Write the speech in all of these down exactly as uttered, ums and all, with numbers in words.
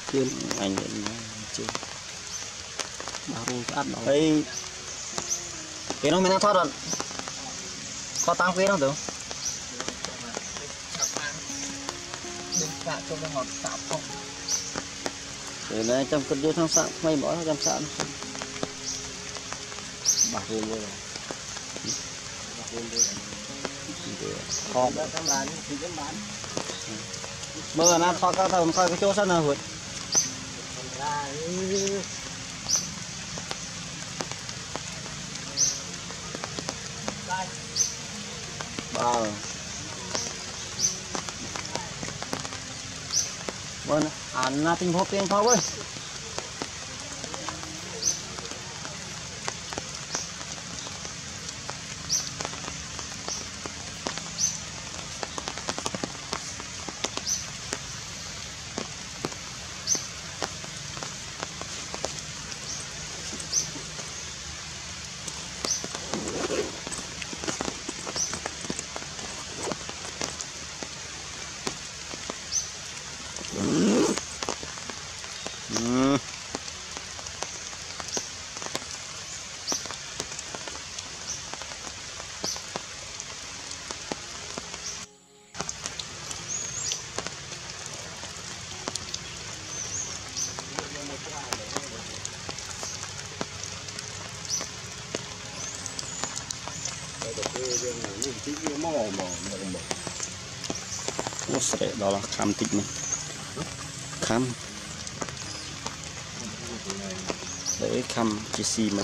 chưa anh chưa bao rồi ăn đâu ấy cái nó mình thoát rồi có tăng phí không được cho nó ngọt sạp không để này trong cơn vô thang sạn may bỏ trong sạn bạc luôn rồi còn các bạn thì các bạn mơ nó thoát các thằng coi cái chỗ sân nào hụt bao vâng ăn là tình hộp tiền phao ơi nó sẽ đó là khám tịch này khám để khám chỉ xì mình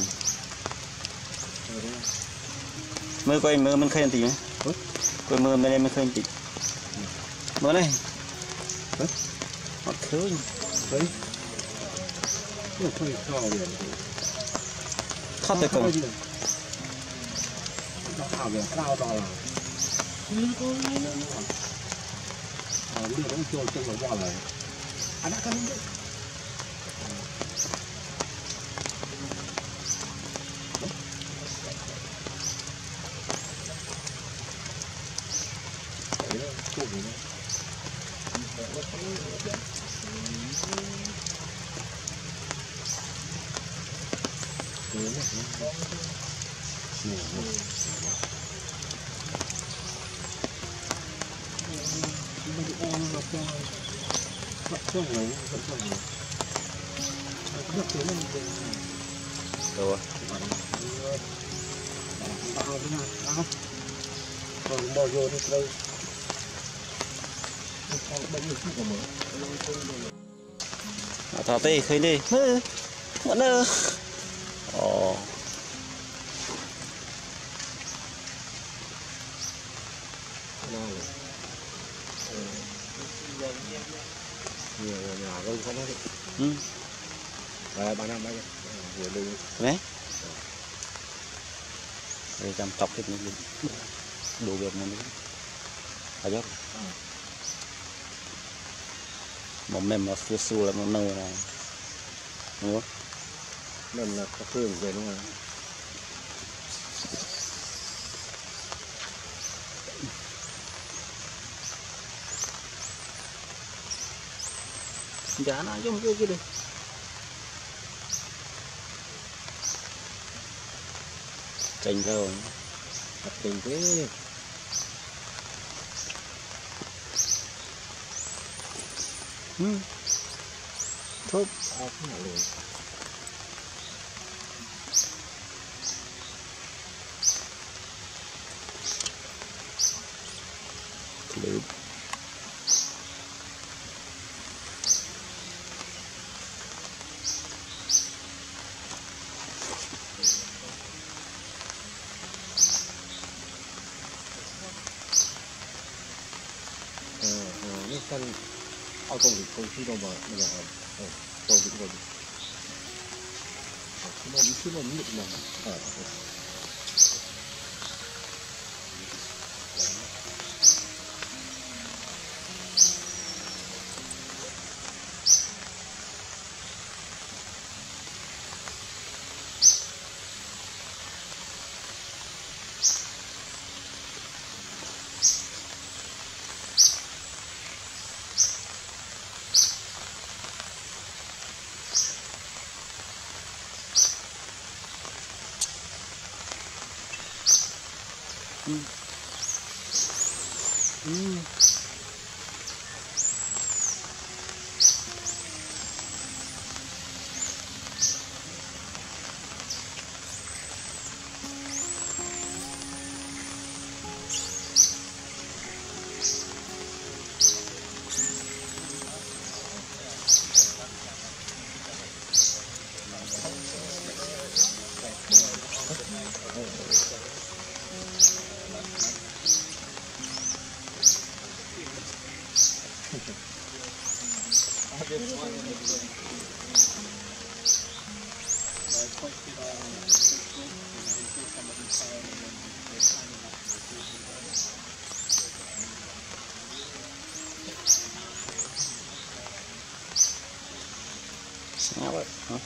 mơ coi mơ mình khơi tí nhé coi mơ bên đây mình khơi tí mơ này hoặc khơi đấy nó không sao liền thoát tới cùng nó thảo về cao đó là à bây giờ nó cho chân nó qua lại anh đã cân đấy rồi còn bao giờ đi đâu thảo tê khơi đi vẫn ơ ồ nhiều nhà không có đấy ừ à ba năm mấy vừa đi đấy để chăm chọc hết những đồ việc mà nữa phải chứ một mềm mà xua xua là một nơi là đúng không mình là có phương về đúng không giá nó giống cái kia đi chành rồi thật tình thế ừ thốt à cái này luôn được kan auto công ty đâu mà bây giờ tôi bị rồi nó bị chứ nó bị mà à Ừ. Ừ. Sao vậy? Hả?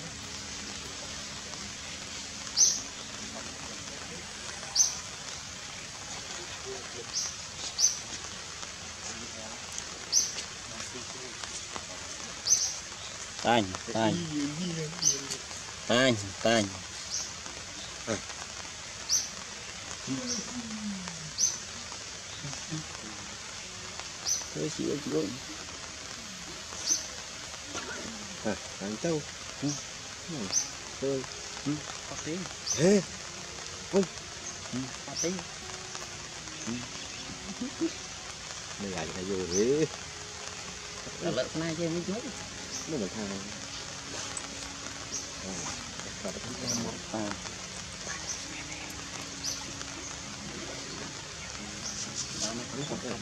Tanh, tanh, tanh, tanh. Thôi chị ơi, chị ơi. À, anh đâu? Ừ. Tôi. Ừ. Có tiếng. Ê. Ôi. Ừ. Có tiếng. Ừ. Mày ảnh hay vô thế. Là lợi này chơi mới chút. Nó mà thằng. À, cả à. Đó nó cũng không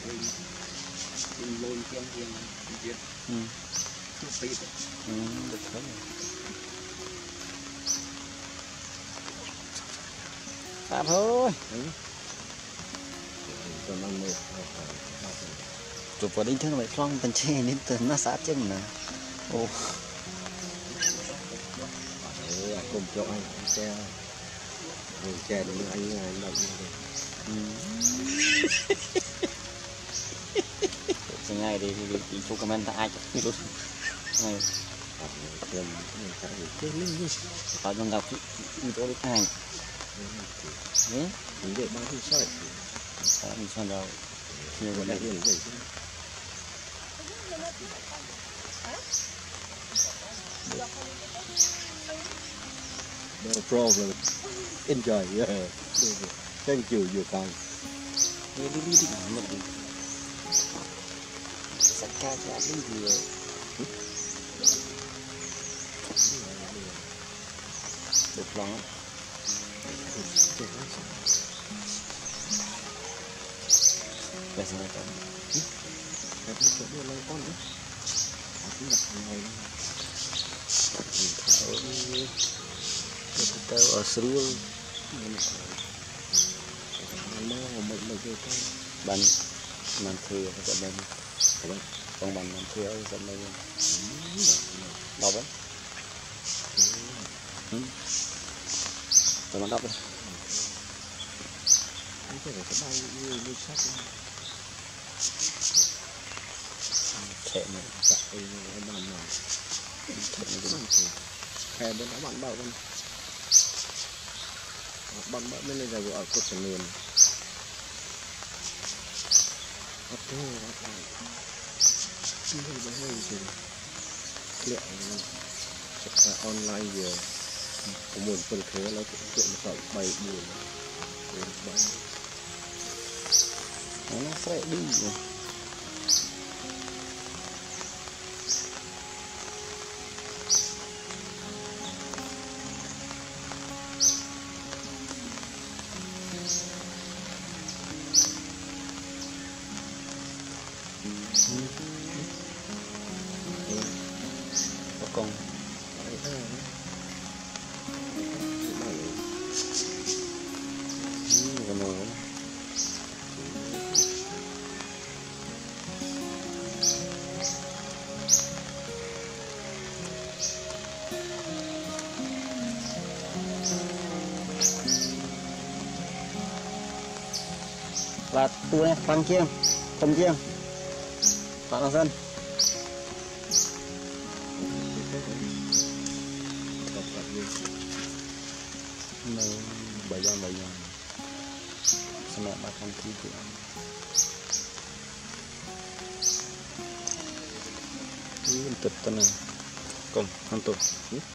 lên trên riêng viết. Ừ. Ừ, được rồi. Tạm thôi. Ừ. Còn ăn một. Chụp vào đinh thương vậy phong tần che đến từ nó sát chân nè. Ồ. Ừ, cùng cho anh che. Mình che đến anh anh làm như thế. Ừ. Ngày đi thì đi chụp comment ai chắc luôn. Ngày. Thêm mình chạy chơi lên đi. Có trong gặp như tôi cái hàng. Đấy. Mình để bao nhiêu sợi. Sao mình xoan rồi. Nhiều cái này để no problem. Enjoy. Yeah. Thank you, you kind. Đi đi đi đi một đi. Sạch ca cho đi thì được lắm. Bây giờ này Cái chỗ đưa lên con đấy. Nó nhập này. kita tahu asrul ban mantri atau ban bang ban mantri atau ban apa? Hmm. Teman apa? Cek ni, cek ini mana mana. Kayak bên đó bạn bảo con bạn bạn bên này là ở cột sườn liền ok bạn xin hơi bánh hơi gì liệu sẽ online giờ có một phần thế nó cũng chuyện khoảng bảy buồn bảy nó phải đi rồi. Con là tu này phân chiêng phân chiêng bạn là dân bảy giờ bảy giờ Sama makan tidur. Ini tetap tenang. Kom, hantu.